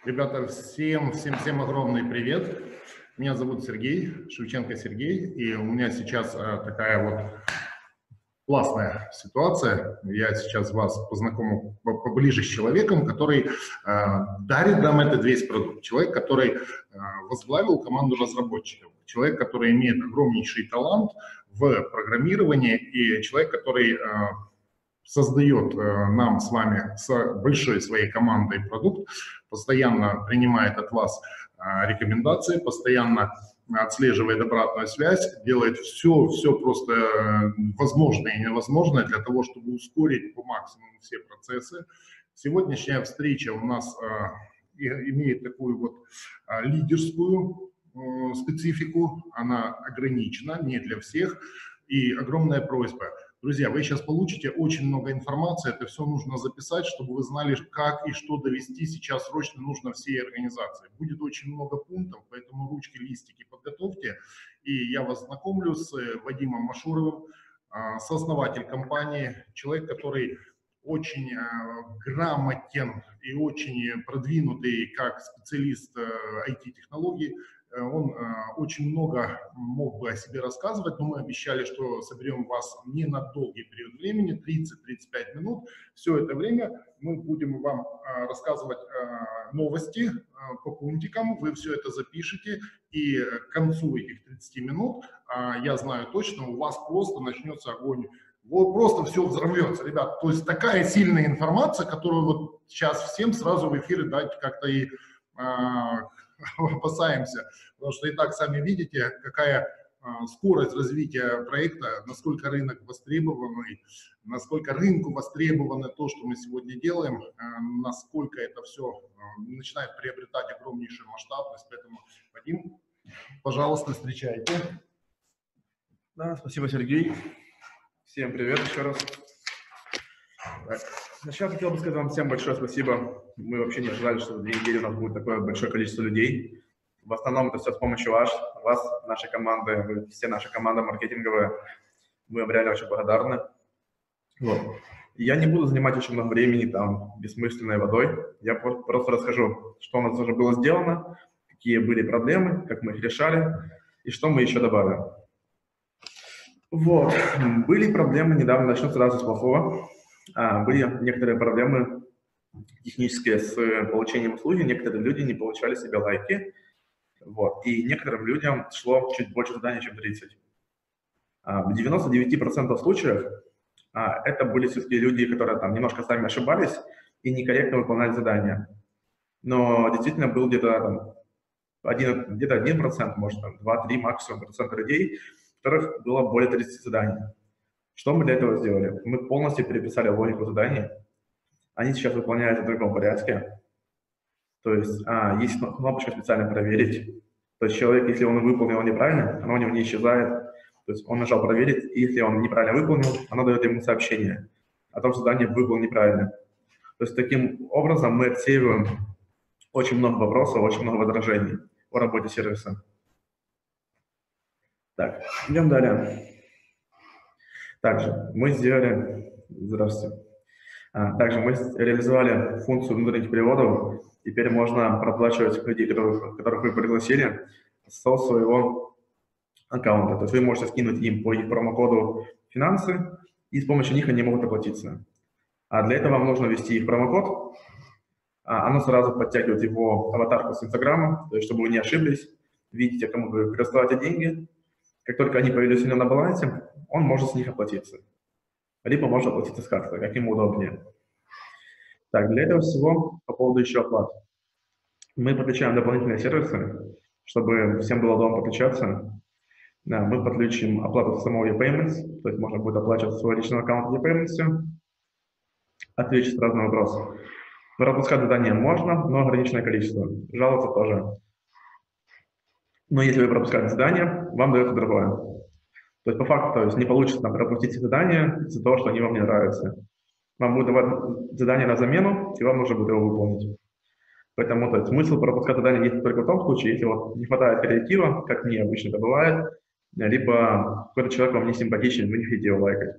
Ребята, всем огромный привет. Меня зовут Сергей, Шевченко Сергей, и у меня сейчас такая вот классная ситуация. Я сейчас вас познакомлю поближе с человеком, который дарит нам этот весь продукт. Человек, который возглавил команду разработчиков. Человек, который имеет огромнейший талант в программировании, и человек, который создает нам с вами с большой своей командой продукт, постоянно принимает от вас рекомендации, постоянно отслеживает обратную связь, делает все просто возможное и невозможное для того, чтобы ускорить по максимуму все процессы. Сегодняшняя встреча у нас имеет такую вот лидерскую специфику, она ограничена, не для всех, и огромная просьба. Друзья, вы сейчас получите очень много информации, это все нужно записать, чтобы вы знали, как и что довести сейчас срочно нужно всей организации. Будет очень много пунктов, поэтому ручки, листики подготовьте. И я вас знакомлю с Вадимом Машуровым, сооснователь компании, человек, который очень грамотен и очень продвинутый как специалист IT-технологий. Он очень много мог бы о себе рассказывать, но мы обещали, что соберем вас не на долгий период времени, 30-35 минут. Все это время мы будем вам рассказывать новости по пунктикам, вы все это запишете, и к концу этих 30 минут, я знаю точно, у вас просто начнется огонь. Вот просто все взорвется, ребят. То есть такая сильная информация, которую вот сейчас всем сразу в эфире дать как-то и опасаемся, потому что и так сами видите, какая скорость развития проекта, насколько рынок востребованный, насколько рынку востребовано то, что мы сегодня делаем, насколько это все начинает приобретать огромнейшую масштабность. Поэтому, Вадим, пожалуйста, встречайте. Да, спасибо, Сергей. Всем привет еще раз. Сначала хотел бы сказать вам всем большое спасибо. Мы вообще не ожидали, что за 2 недели у нас будет такое большое количество людей. В основном это все с помощью вас, нашей команды, вы все наша команда маркетинговая. Мы вам реально очень благодарны. Вот. И я не буду занимать очень много времени там бессмысленной водой. Я просто расскажу, что у нас уже было сделано, какие были проблемы, как мы их решали и что мы еще добавим. Вот. Были проблемы, недавно начну сразу с плохого. Были некоторые проблемы технические с получением услуги, некоторые люди не получали себе лайки, вот, и некоторым людям шло чуть больше заданий, чем 30. В 99% случаев это были все-таки люди, которые там немножко сами ошибались и некорректно выполняли задания. Но действительно был где-то 1%, может 2-3 максимум процента людей, у которых было более 30 заданий. Что мы для этого сделали? Мы полностью переписали логику заданий. Они сейчас выполняются в другом порядке. То есть есть кнопочка специально «Проверить». То есть человек, если он выполнил неправильно, оно у него не исчезает. То есть он нажал «Проверить», и если он неправильно выполнил, оно дает ему сообщение о том, что задание выполнено неправильно. То есть таким образом мы отсеиваем очень много вопросов, очень много возражений о работе сервиса. Так, идем далее. Также мы сделали... Здравствуйте. Также мы реализовали функцию внутренних переводов. Теперь можно проплачивать людей, которых вы пригласили, со своего аккаунта. То есть вы можете скинуть им по их промокоду финансы, и с помощью них они могут оплатиться. А для этого вам нужно ввести их промокод. Оно сразу подтягивает его аватарку с Инстаграма, то есть чтобы вы не ошиблись, видите, кому вы присылаете деньги. Как только они появились у него на балансе, он может с них оплатиться. Либо может оплатиться с карты, как ему удобнее. Так, для этого всего, по поводу еще оплат. Мы подключаем дополнительные сервисы, чтобы всем было удобно подключаться. Да, мы подключим оплату с самого ePayments, то есть можно будет оплачивать свой личный аккаунт в ePayments. Отвечу сразу на вопрос. Пропускать задания можно, но ограниченное количество. Жаловаться тоже. Но если вы пропускаете задание, вам дается другое. То есть по факту не получится пропустить задание из-за того, что они вам не нравятся. Вам будет давать задание на замену, и вам нужно будет его выполнить. Поэтому смысл пропускать задание есть только в том случае, если вот не хватает креатива, как мне обычно это бывает, либо какой-то человек вам не симпатичен, вы не хотите его лайкать.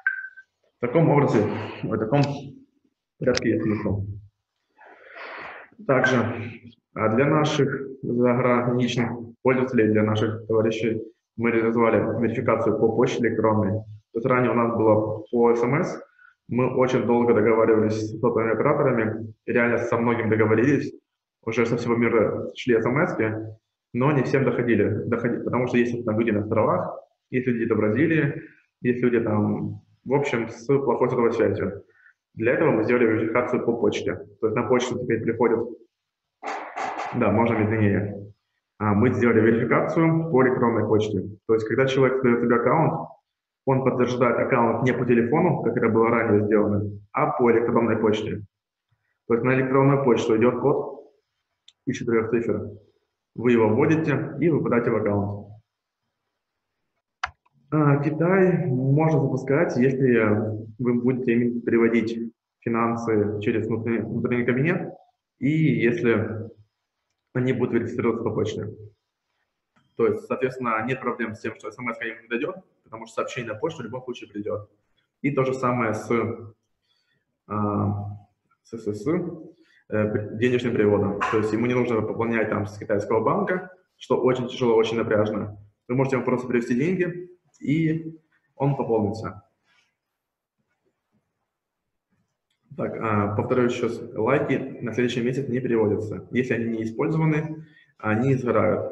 В таком образе, в таком порядке есть смысл. Также для наших заграничных пользователей, для наших товарищей, мы реализовали верификацию по почте электронной. То есть ранее у нас было по СМС, мы очень долго договаривались с сотовыми операторами, и реально со многим договорились, уже со всего мира шли СМС-ки, но не всем доходили, потому что есть там люди на островах, есть люди до Бразилии, есть люди там, в общем, с плохой сотовой связью. Для этого мы сделали верификацию по почте. То есть на почту теперь приходят, да, можно медленнее. Мы сделали верификацию по электронной почте. То есть когда человек создает себе аккаунт, он подтверждает аккаунт не по телефону, как это было ранее сделано, а по электронной почте. То есть на электронную почту идет код из 4 цифр. Вы его вводите и выпадаете в аккаунт. Китай можно запускать, если вы будете переводить финансы через внутренний кабинет и если они будут верифицироваться по почте. То есть, соответственно, нет проблем с тем, что смс не дойдет, потому что сообщение на почту в любом случае придет. И то же самое с денежным переводом. То есть ему не нужно пополнять там с китайского банка, что очень тяжело, очень напряжно. Вы можете ему просто перевести деньги, и он пополнится. Так, повторюсь еще, лайки на следующий месяц не переводятся. Если они не использованы, они сгорают.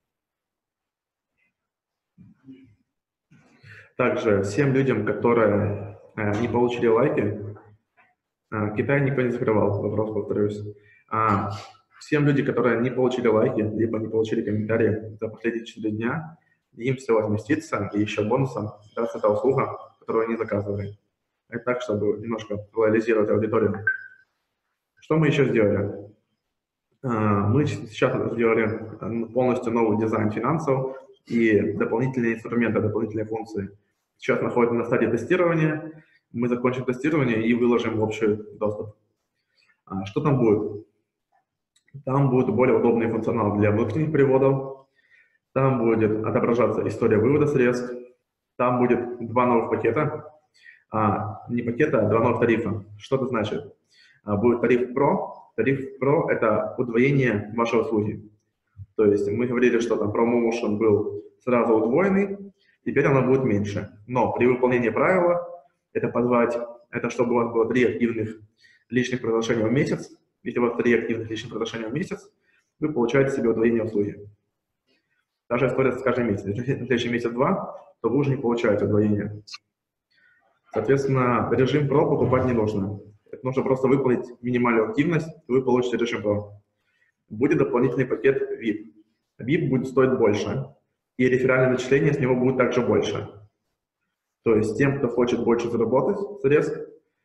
Также всем людям, которые не получили лайки, Китай никто не закрывал, вопрос повторюсь. Всем людям, которые не получили лайки, либо не получили комментарии за последние 4 дня, им все возместится, и еще бонусом даст эта услуга, которую они заказывали. Это так, чтобы немножко лоялизировать аудиторию. Что мы еще сделали? Мы сейчас сделали полностью новый дизайн финансов и дополнительные инструменты, дополнительные функции. Сейчас находится на стадии тестирования. Мы закончим тестирование и выложим в общий доступ. Что там будет? Там будет более удобный функционал для внутренних переводов. Там будет отображаться история вывода средств. Там будет 2 новых пакета. Не пакета, а 2 новых тарифа. Что это значит? Будет тариф Pro. Тариф Pro – это удвоение вашей услуги. То есть мы говорили, что там ProMotion был сразу удвоенный, теперь оно будет меньше. Но при выполнении правила это чтобы у вас было 3 активных личных приглашения в месяц. Если у вас 3 активных личных приглашения в месяц, вы получаете себе удвоение услуги. Та же история с каждым месяцем. Если на следующий месяц 2, то вы уже не получаете удвоение. Соответственно, режим Pro покупать не нужно. Это нужно просто выполнить минимальную активность, и вы получите режим Pro. Будет дополнительный пакет VIP. VIP будет стоить больше, и реферальное начисление с него будет также больше. То есть тем, кто хочет больше заработать средств,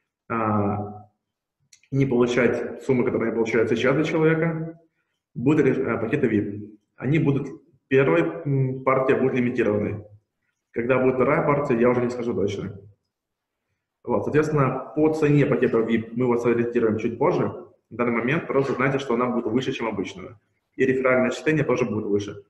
не получать суммы, которые они получают сейчас для человека, будут пакеты VIP. Они будут, первая партия будет лимитированы. Когда будет вторая партия, я уже не скажу точно. Вот, соответственно, по цене пакета VIP мы его сориентируем чуть позже. В данный момент просто знайте, что она будет выше, чем обычно. И реферальное начисление тоже будет выше.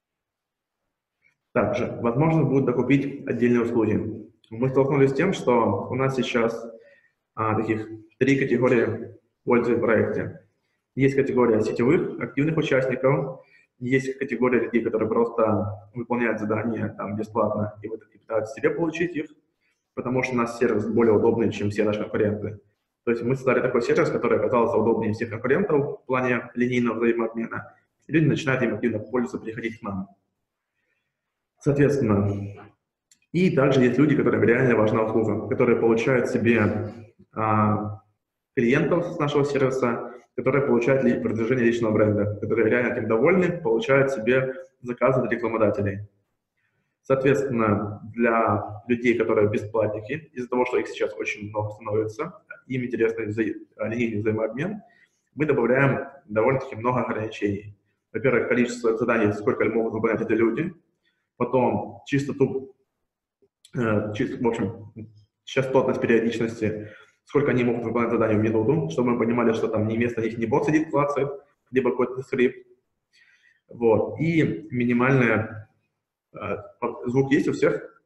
Также возможность будет докупить отдельные услуги. Мы столкнулись с тем, что у нас сейчас таких 3 категории пользователей в проекте. Есть категория сетевых, активных участников, есть категория людей, которые просто выполняют задания там бесплатно и пытаются себе получить их, потому что у нас сервис более удобный, чем все наши конкуренты. То есть мы создали такой сервис, который оказался удобнее всех конкурентов в плане линейного взаимообмена, и люди начинают им активно пользоваться, приходить к нам. Соответственно, и также есть люди, которым реально важна услуга, которые получают себе клиентов с нашего сервиса, которые получают продвижение личного бренда, которые реально этим довольны, получают себе заказы от рекламодателей. Соответственно, для людей, которые бесплатники, из-за того, что их сейчас очень много становится, им интересный линейный взаимообмен, мы добавляем довольно-таки много ограничений. Во-первых, количество заданий, сколько могут выполнять эти люди, потом частоту, в общем, частотность периодичности, сколько они могут выполнять задания в минуту, чтобы мы понимали, что там вместо них не бот сидит, клацает, либо какой-то скрипт. Вот. И минимальная... Звук есть у всех?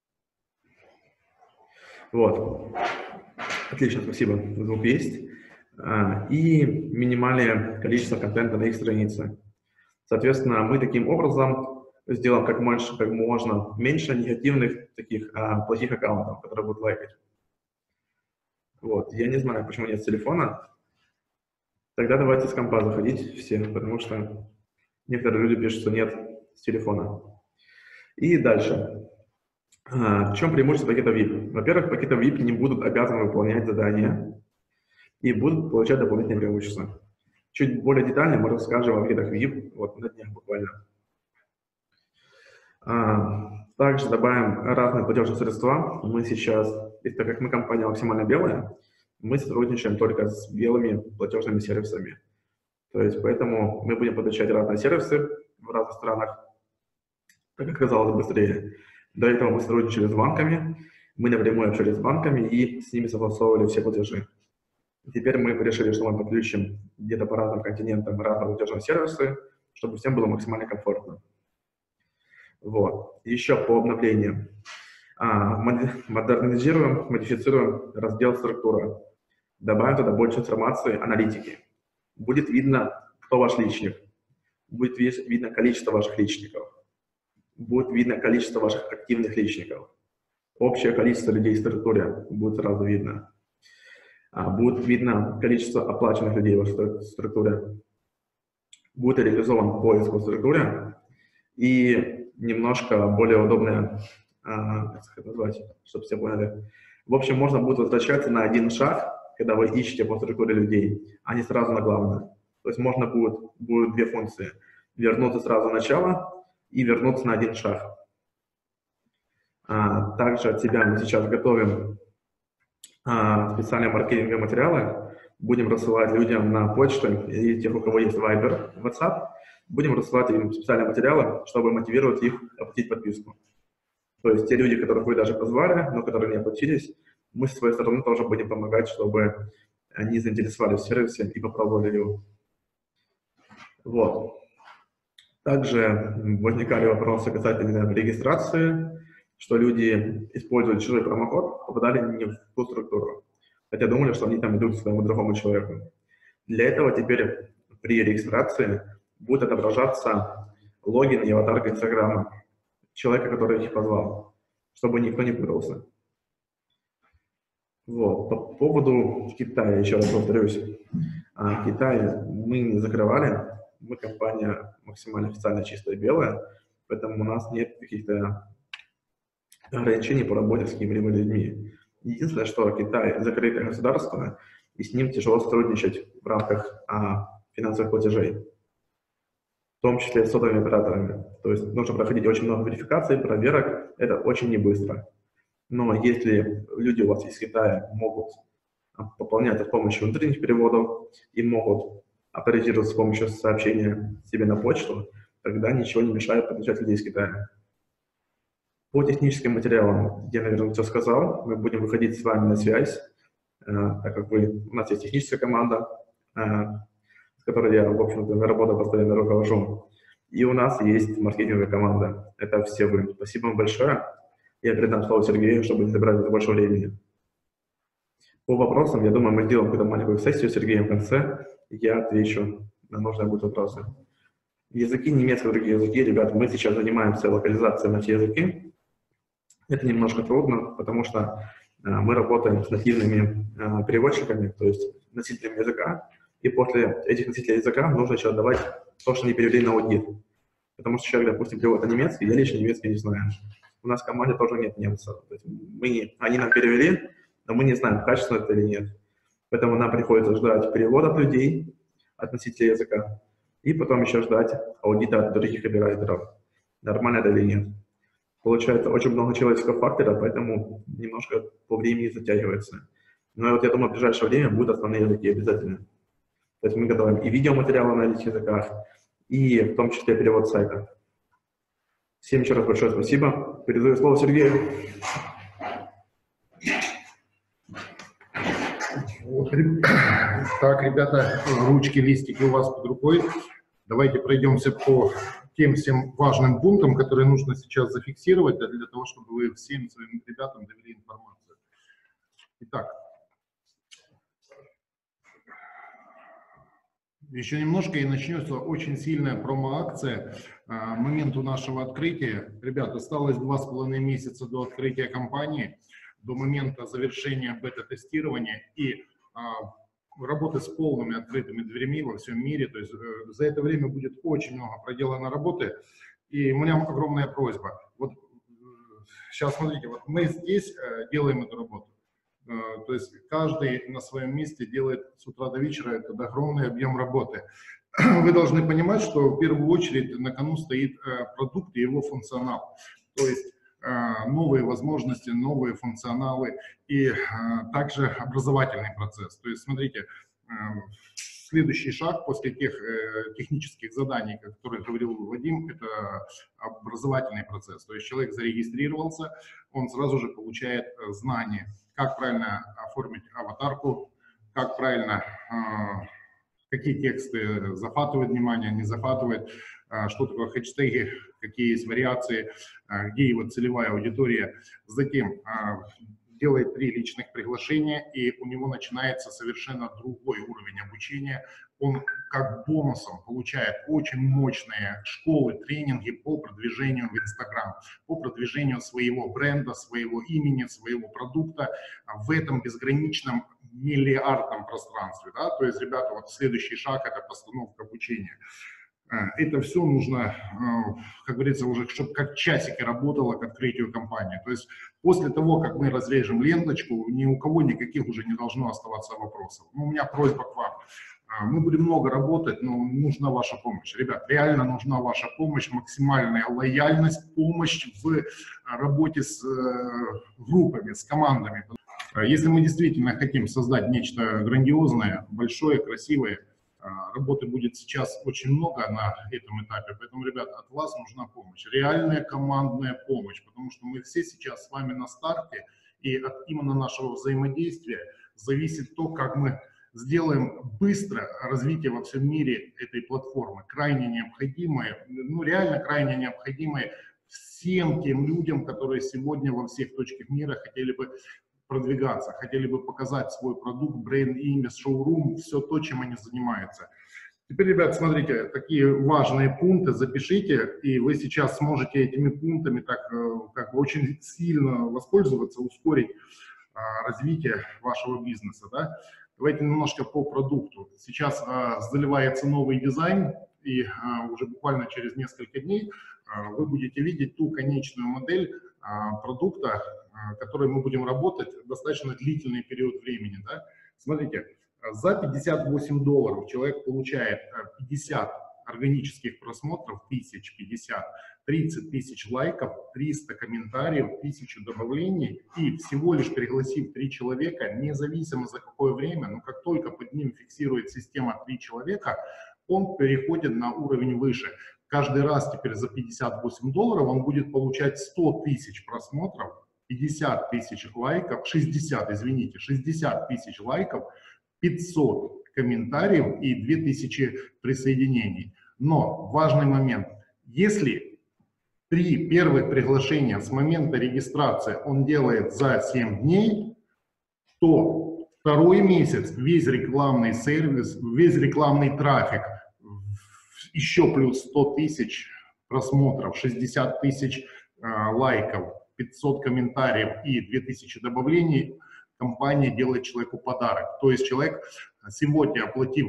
Вот. Отлично, спасибо. Звук есть. и минимальное количество контента на их странице. Соответственно, мы таким образом сделаем как можно меньше негативных таких плохих аккаунтов, которые будут лайкать. Вот. Я не знаю, почему нет с телефона. Тогда давайте с компа заходить все, потому что некоторые люди пишут, что нет с телефона. И дальше. В чем преимущество пакета VIP? Во-первых, пакеты VIP не будут обязаны выполнять задания и будут получать дополнительные преимущества. Чуть более детально мы расскажем о пакетах VIP вот на днях буквально. Также добавим разные платежные средства. Мы сейчас, так как мы компания максимально белая, мы сотрудничаем только с белыми платежными сервисами. То есть поэтому мы будем подключать разные сервисы в разных странах, так как оказалось быстрее. До этого мы сотрудничали с банками, мы напрямую общались с банками и с ними согласовывали все платежи. Теперь мы решили, что мы подключим где-то по разным континентам разные платежные сервисы, чтобы всем было максимально комфортно. Вот. Еще по обновлениям. Модернизируем, модифицируем раздел «Структура». Добавим туда больше информации, аналитики. Будет видно, кто ваш личник. Будет видно количество ваших личников. Будет видно количество ваших активных личников. Общее количество людей в структуре будет сразу видно. Будет видно количество оплаченных людей в структуре. Будет реализован поиск в структуре. И немножко более удобное, как это назвать, чтобы все поняли. В общем, можно будет возвращаться на один шаг, когда вы ищете по структуре людей, а не сразу на главное. То есть можно будет две функции. Вернуться сразу в начало и вернуться на один шаг. Также от себя мы сейчас готовим специальные маркетинговые материалы. Будем рассылать людям на почту и тех, у кого есть Viber, WhatsApp. Будем рассылать им специальные материалы, чтобы мотивировать их оплатить подписку. То есть те люди, которых вы даже позвали, но которые не оплатились, мы с своей стороны тоже будем помогать, чтобы они заинтересовались в сервисе и попробовали его. Вот. Также возникали вопросы касательно регистрации, что люди используют чужой промокод, попадали не в ту структуру, хотя думали, что они там идут к своему другому человеку. Для этого теперь при регистрации будет отображаться логин и аватарка Инстаграма человека, который их позвал, чтобы никто не путался. Вот. По поводу Китая, еще раз повторюсь. Китай мы не закрывали, мы компания максимально официально чистая и белая, поэтому у нас нет каких-то ограничений по работе с какими-либо людьми. Единственное, что Китай закрытое государство, и с ним тяжело сотрудничать в рамках финансовых платежей, в том числе с сотовыми операторами. То есть нужно проходить очень много верификаций, проверок, это очень не быстро. Но если люди у вас из Китая могут пополнять с помощью внутренних переводов и могут авторизировать с помощью сообщения себе на почту, тогда ничего не мешает подключать людей из Китая. По техническим материалам я, наверное, все сказал. Мы будем выходить с вами на связь, так как у нас есть техническая команда, с которой я, в общем-то, работу постоянно руковожу. И у нас есть маркетинговая команда. Это все вы. Спасибо вам большое. Я передам слово Сергею, чтобы не забрать больше времени. По вопросам, я думаю, мы сделаем какую-то маленькую сессию с Сергеем в конце. Я отвечу на нужные будут вопросы. Языки, немецкие, другие языки. Ребята, мы сейчас занимаемся локализацией на все языки. Это немножко трудно, потому что мы работаем с нативными переводчиками, то есть носителями языка. И после этих носителей языка нужно еще отдавать то, что они перевели на аудит. Потому что человек, допустим, перевод на немецкий, я лично немецкий не знаю. У нас в команде тоже нет немцев. То есть они нам перевели, но мы не знаем, качественно это или нет. Поэтому нам приходится ждать перевода от людей, от носителей языка, и потом еще ждать аудита от других копирайтеров. Нормально это или нет. Получается очень много человеческого фактора, поэтому немножко по времени затягивается. Но вот я думаю, в ближайшее время будут основные языки обязательно. То есть мы готовим и видеоматериалы на этих языках, и в том числе перевод сайта. Всем еще раз большое спасибо. Передаю слово Сергею. Так, ребята, ручки, листики у вас под рукой. Давайте пройдемся по тем всем важным пунктам, которые нужно сейчас зафиксировать для того, чтобы вы всем своим ребятам довели информацию. Итак, Еще немножко и начнется очень сильная промо-акция к моменту нашего открытия. Ребят, осталось 2,5 месяца до открытия компании, до момента завершения бета-тестирования и работы с полными открытыми дверями во всем мире. То есть за это время будет очень много проделано работы. И у меня огромная просьба. Вот сейчас смотрите, вот мы здесь делаем эту работу. То есть каждый на своем месте делает с утра до вечера этот огромный объем работы. Вы должны понимать, что в первую очередь на кону стоит продукт и его функционал. То есть новые возможности, новые функционалы и также образовательный процесс. То есть смотрите, следующий шаг после тех технических заданий, о которых говорил Вадим, это образовательный процесс. То есть человек зарегистрировался, он сразу же получает знания, как правильно оформить аватарку, как правильно, какие тексты захватывают внимание, не захватывают, что такое хэштеги, какие есть вариации, где его целевая аудитория. Затем делает 3 личных приглашения, и у него начинается совершенно другой уровень обучения. Он как бонусом получает очень мощные школы, тренинги по продвижению в Instagram, по продвижению своего бренда, своего имени, своего продукта в этом безграничном миллиардном пространстве. Да? То есть, ребята, вот следующий шаг – это постановка обучения. Это все нужно, как говорится, уже, чтобы как часики работало к открытию компании. То есть после того, как мы разрежем ленточку, ни у кого никаких уже не должно оставаться вопросов. Ну, у меня просьба к вам. Мы будем много работать, но нужна ваша помощь. Ребят, реально нужна ваша помощь, максимальная лояльность, помощь в работе с группами, с командами. Если мы действительно хотим создать нечто грандиозное, большое, красивое, работы будет сейчас очень много на этом этапе, поэтому, ребят, от вас нужна помощь, реальная командная помощь, потому что мы все сейчас с вами на старте, и от именно нашего взаимодействия зависит то, как мы сделаем быстро развитие во всем мире этой платформы, крайне необходимое, ну реально крайне необходимое всем тем людям, которые сегодня во всех точках мира хотели бы продвигаться, хотели бы показать свой продукт, бренд, имя, шоурум, все то, чем они занимаются. Теперь, ребят, смотрите, такие важные пункты запишите, и вы сейчас сможете этими пунктами так как бы очень сильно воспользоваться, ускорить развитие вашего бизнеса. Да? Давайте немножко по продукту. Сейчас заливается новый дизайн, и уже буквально через несколько дней вы будете видеть ту конечную модель продукта, который мы будем работать достаточно длительный период времени. Да? Смотрите, за $58 человек получает 50 органических просмотров, 1050, 30 тысяч лайков, 300 комментариев, 1000 добавлений, и всего лишь пригласив 3 человека, независимо за какое время, но как только под ним фиксирует система 3 человека, он переходит на уровень выше. Каждый раз теперь за $58 он будет получать 100 тысяч просмотров, 50 тысяч лайков, 60 тысяч лайков, 500 комментариев и 2000 присоединений. Но важный момент, если 3 первых приглашения с момента регистрации он делает за 7 дней, то второй месяц весь рекламный сервис, весь рекламный трафик, еще плюс 100 тысяч просмотров, 60 тысяч лайков, 500 комментариев и 2000 добавлений, компания делает человеку подарок. То есть человек, сегодня оплатив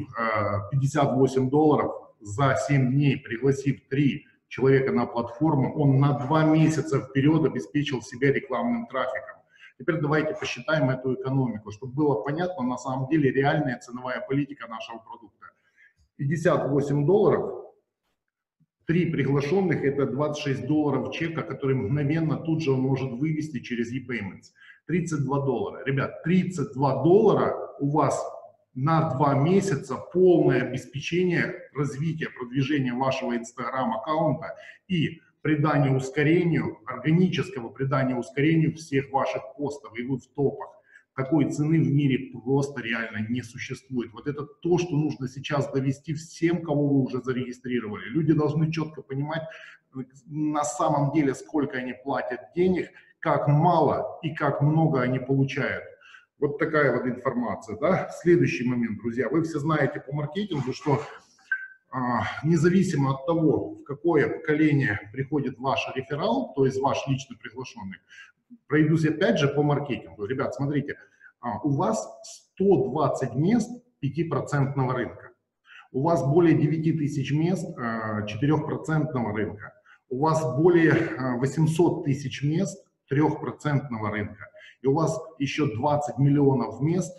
$58, за 7 дней пригласив 3 человека на платформу, он на 2 месяца вперед обеспечил себя рекламным трафиком. Теперь давайте посчитаем эту экономику, чтобы было понятно на самом деле реальная ценовая политика нашего продукта. $58, 3 приглашенных – это $26 чека, который мгновенно тут же он может вывести через ePayments. $32. Ребят, $32 у вас на 2 месяца полное обеспечение развития, продвижения вашего Instagram-аккаунта и придания ускорению, органического придания ускорению всех ваших постов, и вы в топах. Такой цены в мире просто реально не существует. Вот это то, что нужно сейчас довести всем, кого вы уже зарегистрировали. Люди должны четко понимать на самом деле, сколько они платят денег, как мало и как много они получают. Вот такая вот информация, да. Следующий момент, друзья. Вы все знаете по маркетингу, что независимо от того, в какое поколение приходит ваш реферал, то есть ваш лично приглашенный, пройдусь опять же по маркетингу. Ребят, смотрите, у вас 120 мест 5% рынка, у вас более 9 тысяч мест 4% рынка, у вас более 800 тысяч мест 3% рынка, и у вас еще 20 миллионов мест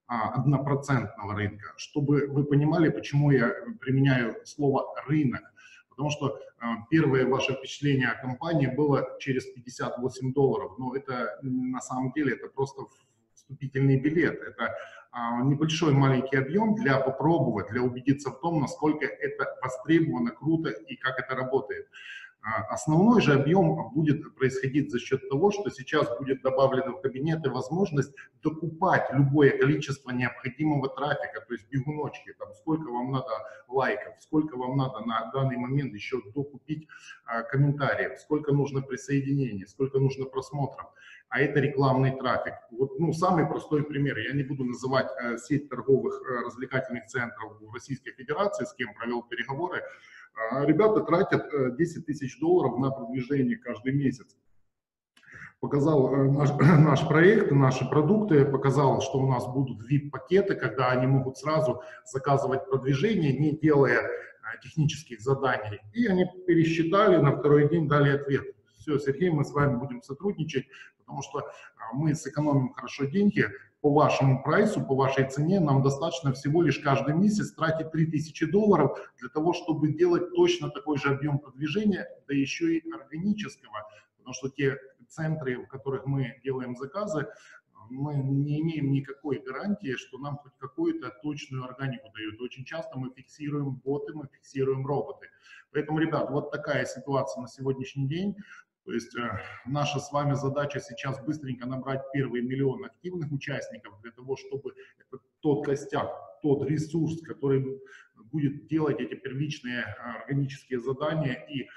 1% рынка. Чтобы вы понимали, почему я применяю слово «рынок». Потому что первое ваше впечатление о компании было через $58. Но это на самом деле это просто вступительный билет. Это небольшой маленький объем для попробовать, для убедиться в том, насколько это востребовано, круто и как это работает. Основной же объем будет происходить за счет того, что сейчас будет добавлена в кабинеты возможность докупать любое количество необходимого трафика, то есть бегуночки, там, сколько вам надо лайков, сколько вам надо на данный момент еще докупить комментариев, сколько нужно присоединений, сколько нужно просмотров. А это рекламный трафик. Вот, ну, самый простой пример. Я не буду называть сеть торговых развлекательных центров в Российской Федерации, с кем провел переговоры. Ребята тратят $10 тысяч на продвижение каждый месяц. Показал наш проект, наши продукты, показал, что у нас будут VIP-пакеты, когда они могут сразу заказывать продвижение, не делая технических заданий. И они пересчитали, на второй день дали ответ. Все, Сергей, мы с вами будем сотрудничать, потому что мы сэкономим хорошо деньги. По вашему прайсу, по вашей цене нам достаточно всего лишь каждый месяц тратить $3000 для того, чтобы делать точно такой же объем продвижения, да еще и органического. Потому что те центры, в которых мы делаем заказы, мы не имеем никакой гарантии, что нам хоть какую-то точную органику дают. Очень часто мы фиксируем боты, мы фиксируем роботы. Поэтому, ребят, вот такая ситуация на сегодняшний день. То есть наша с вами задача сейчас быстренько набрать первый миллион активных участников для того, чтобы это тот костяк, тот ресурс, который будет делать эти первичные органические задания и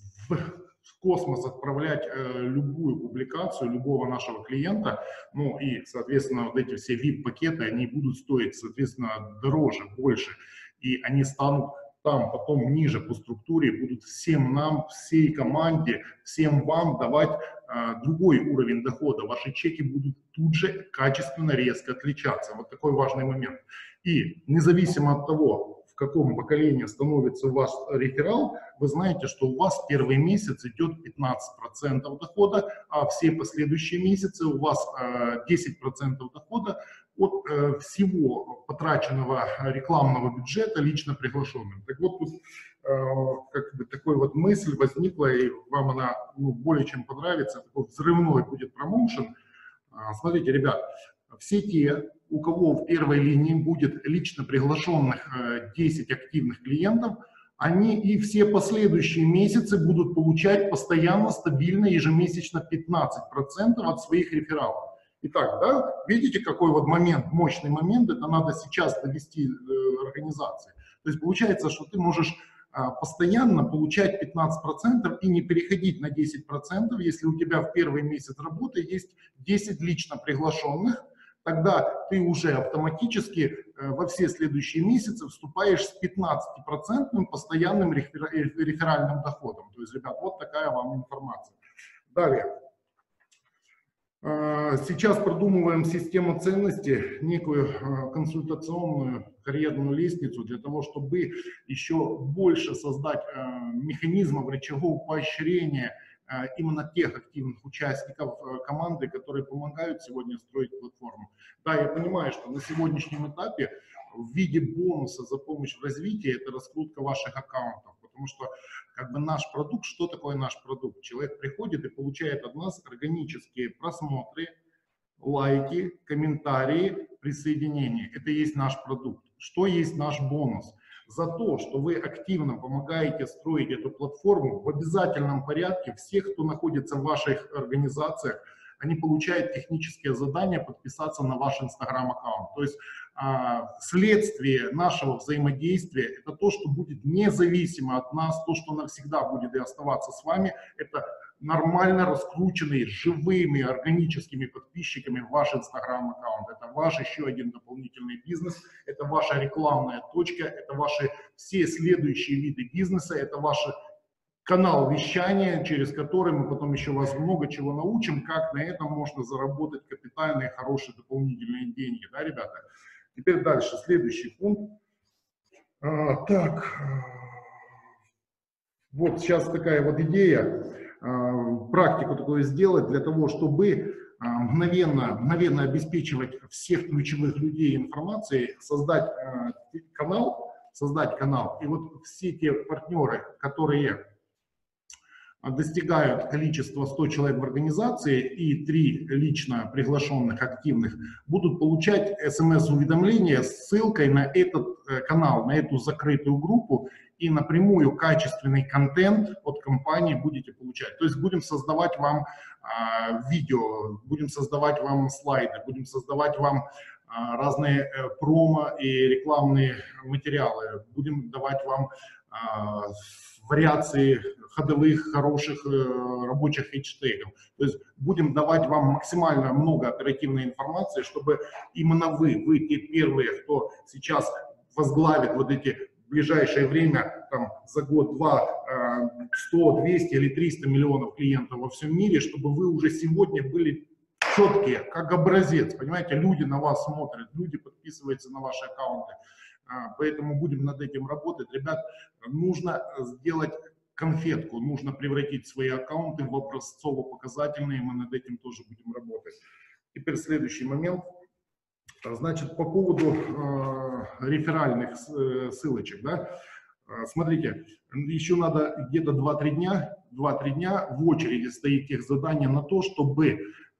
в космос отправлять любую публикацию любого нашего клиента. Ну и, соответственно, вот эти все VIP-пакеты, они будут стоить, соответственно, дороже, больше. И они станут там потом ниже по структуре, будут всем нам, всей команде, всем вам давать другой уровень дохода. Ваши чеки будут тут же качественно, резко отличаться. Вот такой важный момент. И независимо от того, в каком поколении становится у вас реферал, вы знаете, что у вас первый месяц идет 15% дохода, а все последующие месяцы у вас 10% дохода от всего потраченного рекламного бюджета лично приглашенным. Так вот, тут как бы такой вот мысль возникла, и вам она более чем понравится, такой взрывной будет промоушен. Смотрите, ребят, все те, у кого в первой линии будет лично приглашенных 10 активных клиентов, они и все последующие месяцы будут получать постоянно, стабильно, ежемесячно 15% от своих рефералов. Итак, да, видите, какой вот момент, мощный момент, это надо сейчас довести организации. То есть получается, что ты можешь постоянно получать 15% и не переходить на 10%, если у тебя в первый месяц работы есть 10 лично приглашенных, тогда ты уже автоматически во все следующие месяцы вступаешь с 15% постоянным реферальным доходом. То есть, ребят, вот такая вам информация. Далее. Сейчас продумываем систему ценностей, некую консультационную карьерную лестницу для того, чтобы еще больше создать механизмов рычагов поощрения именно тех активных участников команды, которые помогают сегодня строить платформу. Да, я понимаю, что на сегодняшнем этапе в виде бонуса за помощь в развитии это раскрутка ваших аккаунтов, потому что как бы наш продукт, что такое наш продукт? Человек приходит и получает от нас органические просмотры, лайки, комментарии, присоединения. Это и есть наш продукт. Что есть наш бонус? За то, что вы активно помогаете строить эту платформу, в обязательном порядке всех, кто находится в ваших организациях, они получают техническое задание подписаться на ваш Instagram-аккаунт. То есть следствие нашего взаимодействия – это то, что будет независимо от нас, то, что навсегда будет и оставаться с вами, это нормально раскрученный, живыми, органическими подписчиками в ваш Instagram-аккаунт. Это ваш еще один дополнительный бизнес, это ваша рекламная точка, это ваши все следующие виды бизнеса, это ваш канал вещания, через который мы потом еще вас много чего научим, как на этом можно заработать капитальные, хорошие дополнительные деньги, да, ребята? Теперь дальше, следующий пункт. Так, вот сейчас такая вот идея, практику такую сделать для того, чтобы мгновенно обеспечивать всех ключевых людей информацией, создать канал, и вот все те партнеры, которые достигают количества 100 человек в организации и 3 лично приглашенных активных, будут получать смс-уведомления с ссылкой на этот канал, на эту закрытую группу, и напрямую качественный контент от компании будете получать. То есть будем создавать вам видео, будем создавать вам слайды, будем создавать вам разные промо и рекламные материалы, будем давать вам вариации ходовых, хороших рабочих хэштегов. То есть будем давать вам максимально много оперативной информации, чтобы именно вы те первые, кто сейчас возглавит вот эти в ближайшее время, там, за год-два, 100, 200 или 300 миллионов клиентов во всем мире, чтобы вы уже сегодня были четкие, как образец. Понимаете, люди на вас смотрят, люди подписываются на ваши аккаунты. Поэтому будем над этим работать. Ребят, нужно сделать конфетку, нужно превратить свои аккаунты в образцово-показательные, мы над этим тоже будем работать. Теперь следующий момент. Значит, по поводу реферальных ссылочек, да, смотрите, еще надо где-то 2-3 дня в очереди стоит тех задания на то, чтобы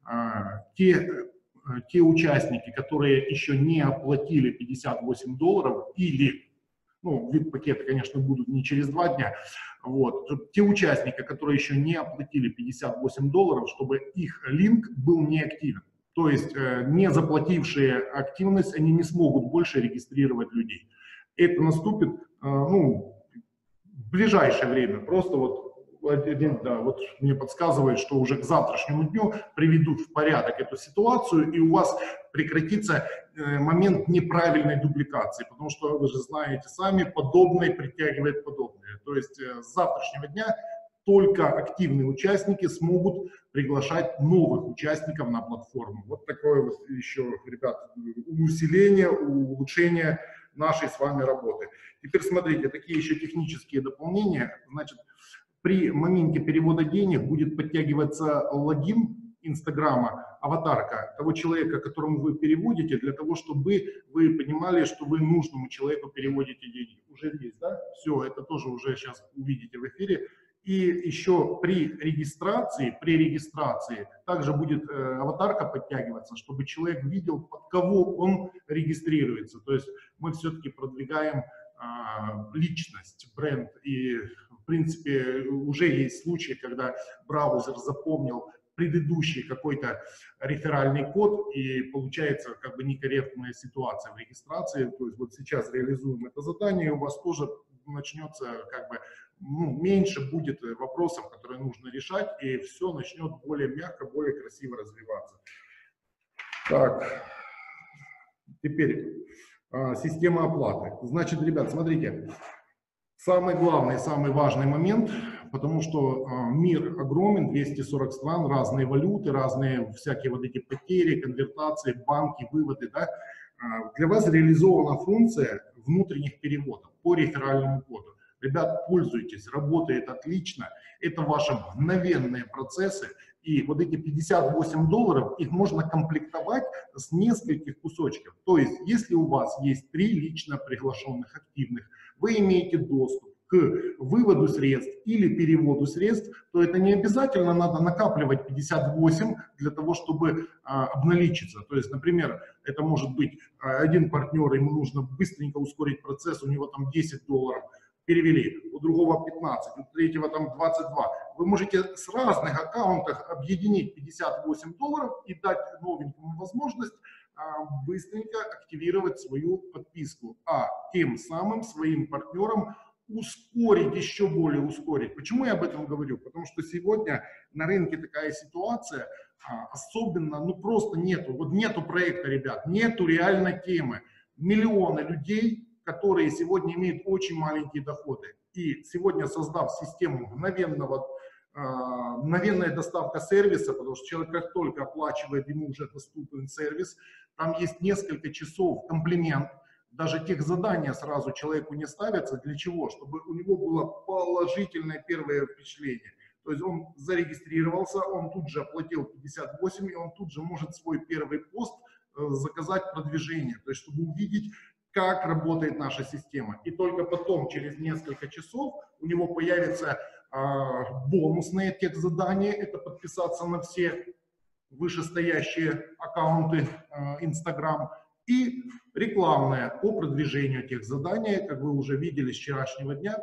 те участники, которые еще не оплатили $58 или, ну, VIP-пакеты, конечно, будут не через 2 дня, вот, те участники, которые еще не оплатили $58, чтобы их линк был неактивен. То есть не заплатившие активность, они не смогут больше регистрировать людей. Это наступит, ну, в ближайшее время. Просто вот мне подсказывает, что уже к завтрашнему дню приведут в порядок эту ситуацию, и у вас прекратится момент неправильной дубликации, потому что вы же знаете сами, подобное притягивает подобное. То есть с завтрашнего дня только активные участники смогут приглашать новых участников на платформу. Вот такое вот еще, ребят, усиление, улучшение нашей с вами работы. Теперь смотрите, такие еще технические дополнения. Значит, при моменте перевода денег будет подтягиваться логин Инстаграма, аватарка того человека, которому вы переводите, для того, чтобы вы понимали, что вы нужному человеку переводите деньги. Уже есть, да? Все, это тоже уже сейчас увидите в эфире. И еще при регистрации также будет аватарка подтягиваться, чтобы человек видел, под кого он регистрируется. То есть мы все-таки продвигаем личность, бренд. И, в принципе, уже есть случаи, когда браузер запомнил предыдущий какой-то реферальный код, и получается как бы некорректная ситуация в регистрации. То есть вот сейчас реализуем это задание, и у вас тоже начнется как бы, ну, меньше будет вопросов, которые нужно решать, и все начнет более мягко, более красиво развиваться. Так, теперь система оплаты. Значит, ребят, смотрите, самый главный, самый важный момент, потому что мир огромен, 240 стран, разные валюты, разные всякие вот эти потери, конвертации, банки, выводы, да. Для вас реализована функция внутренних переводов по реферальному коду. Ребят, пользуйтесь, работает отлично, это ваши мгновенные процессы, и вот эти $58, их можно комплектовать с нескольких кусочков. То есть, если у вас есть 3 лично приглашенных активных, вы имеете доступ к выводу средств или переводу средств, то это не обязательно надо накапливать 58 для того, чтобы обналичиться. То есть, например, это может быть один партнер, ему нужно быстренько ускорить процесс, у него там $10 перевели, у другого 15, у третьего там 22. Вы можете с разных аккаунтов объединить $58 и дать новенькому возможность быстренько активировать свою подписку, а тем самым своим партнерам ускорить, еще более ускорить. Почему я об этом говорю? Потому что сегодня на рынке такая ситуация, особенно, ну просто нету, вот нету проекта, ребят, нету реальной темы. Миллионы людей, которые сегодня имеют очень маленькие доходы. И сегодня, создав систему мгновенная доставка сервиса, потому что человек как только оплачивает, ему уже доступен сервис, там есть несколько часов комплимент, даже тех задания сразу человеку не ставятся. Для чего? Чтобы у него было положительное первое впечатление. То есть он зарегистрировался, он тут же оплатил 58, и он тут же может свой первый пост заказать продвижение, то есть чтобы увидеть, как работает наша система. И только потом, через несколько часов, у него появятся бонусные техзадания, это подписаться на все вышестоящие аккаунты Instagram, и рекламное по продвижению тех заданий. Как вы уже видели с вчерашнего дня,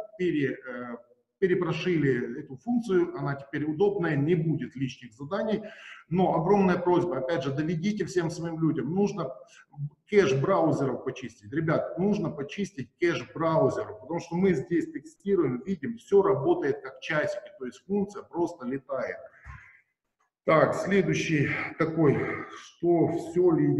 перепрошили эту функцию, она теперь удобная, не будет лишних заданий. Но огромная просьба, опять же, доведите всем своим людям, нужно кэш браузеров почистить. Ребят, нужно почистить кэш браузеров, потому что мы здесь тестируем, видим, все работает как часики, то есть функция просто летает. Так, следующий такой, что все ли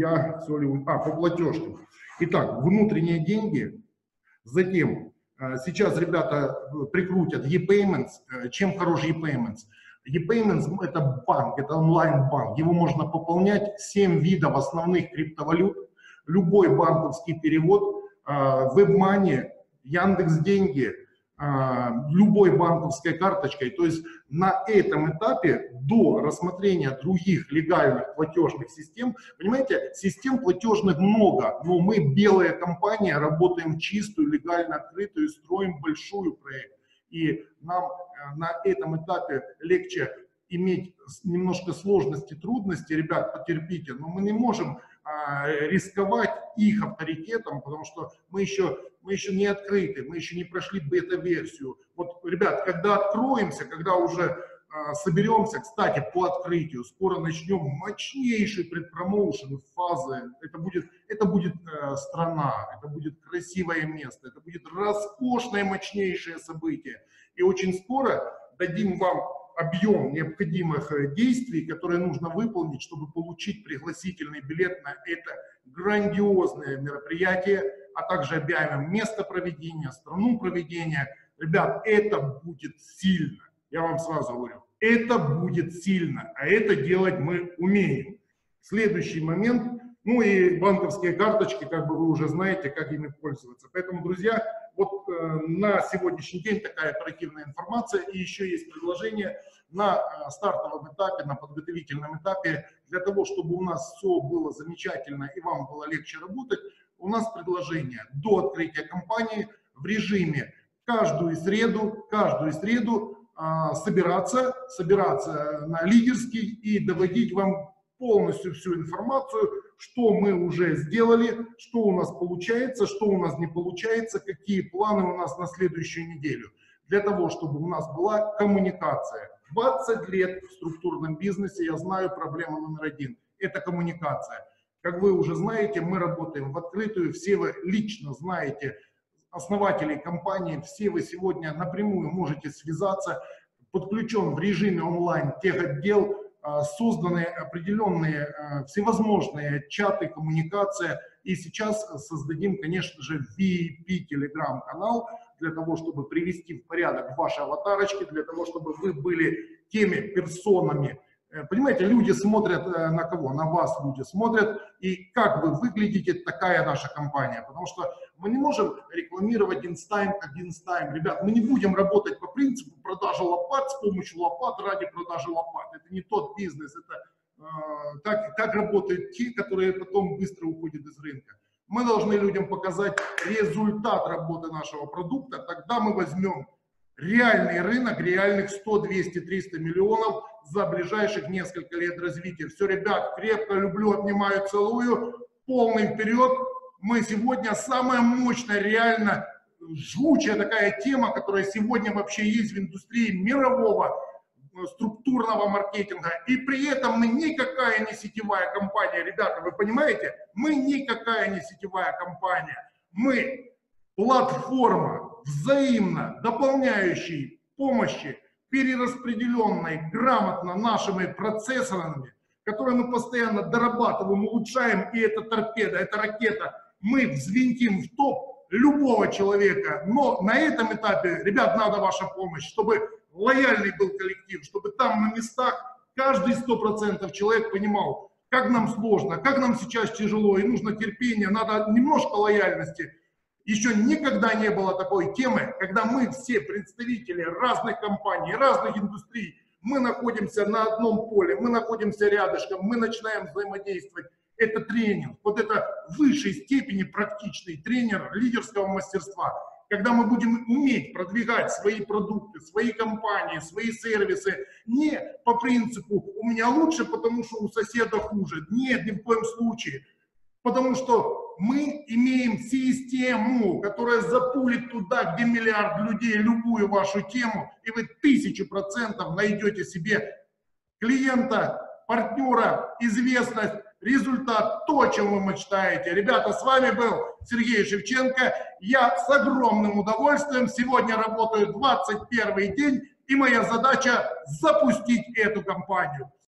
по платежкам. Итак, внутренние деньги, затем, сейчас ребята прикрутят ePayments. Чем хорош ePayments? ePayments – это банк, это онлайн-банк, его можно пополнять, 7 видов основных криптовалют, любой банковский перевод, WebMoney, Яндекс.Деньги, любой банковской карточкой. То есть на этом этапе до рассмотрения других легальных платежных систем, понимаете, систем платежных много, но мы, белая компания, работаем чистую, легально открытую, строим большой проект. И нам на этом этапе легче иметь немножко сложности, трудности, ребят, потерпите, но мы не можем рисковать их авторитетом, потому что мы еще не открыты, мы еще не прошли бета-версию. Вот, ребят, когда откроемся, когда уже соберемся, кстати, по открытию, скоро начнем мощнейший предпромоушен фазы, это будет страна, это будет красивое место, это будет роскошное, мощнейшее событие. И очень скоро дадим вам объем необходимых действий, которые нужно выполнить, чтобы получить пригласительный билет на это грандиозное мероприятие, а также объявим место проведения, страну проведения. Ребят, это будет сильно. Я вам сразу говорю, это будет сильно, а это делать мы умеем. Следующий момент, ну и банковские карточки, как бы вы уже знаете, как ими пользоваться. Поэтому, друзья, вот на сегодняшний день такая оперативная информация, и еще есть предложение на стартовом этапе, на подготовительном этапе, для того, чтобы у нас все было замечательно и вам было легче работать, у нас предложение до открытия компании в режиме каждую среду собираться на лидерский и доводить вам полностью всю информацию, что мы уже сделали, что у нас получается, что у нас не получается, какие планы у нас на следующую неделю. Для того, чтобы у нас была коммуникация. 20 лет в структурном бизнесе, я знаю, проблема номер один – это коммуникация. Как вы уже знаете, мы работаем в открытую, все вы лично знаете основателей компании, все вы сегодня напрямую можете связаться, подключен в режиме онлайн техотдел, созданы определенные всевозможные чаты, коммуникация, и сейчас создадим, конечно же, VIP телеграм-канал для того, чтобы привести в порядок ваши аватарочки, для того, чтобы вы были теми персонами. Понимаете, люди смотрят на кого? На вас люди смотрят, и как вы выглядите, такая наша компания. Потому что мы не можем рекламировать Инстайм как Инстайм. Ребят, мы не будем работать по принципу продажи лопат с помощью лопат ради продажи лопат. Это не тот бизнес, это как работают те, которые потом быстро уходят из рынка. Мы должны людям показать результат работы нашего продукта, тогда мы возьмем реальный рынок, реальных 100, 200, 300 миллионов за ближайших несколько лет развития. Все, ребят, крепко люблю, обнимаю, целую, полный вперед. Мы сегодня самая мощная, реально жгучая такая тема, которая сегодня вообще есть в индустрии мирового структурного маркетинга. И при этом мы никакая не сетевая компания. Ребята, вы понимаете? Мы никакая не сетевая компания. Мы платформа взаимно дополняющей помощи, перераспределенной грамотно нашими процессорами, которые мы постоянно дорабатываем, улучшаем, и это торпеда, это ракета, мы взвинтим в топ любого человека. Но на этом этапе, ребят, надо ваша помощь, чтобы лояльный был коллектив, чтобы там на местах каждый 100% человек понимал, как нам сложно, как нам сейчас тяжело, и нужно терпение, надо немножко лояльности. Еще никогда не было такой темы, когда мы все представители разных компаний, разных индустрий, мы находимся на одном поле, мы находимся рядышком, мы начинаем взаимодействовать. Это тренинг, вот это в высшей степени практичный тренер лидерского мастерства. Когда мы будем уметь продвигать свои продукты, свои компании, свои сервисы, не по принципу «у меня лучше, потому что у соседа хуже». Нет, ни в коем случае. Потому что мы имеем систему, которая запулит туда, где миллиард людей, любую вашу тему, и вы 1000% найдете себе клиента, партнера, известность, результат, то, о чем вы мечтаете. Ребята, с вами был Сергей Шевченко. Я с огромным удовольствием сегодня работаю 21 день, и моя задача запустить эту компанию.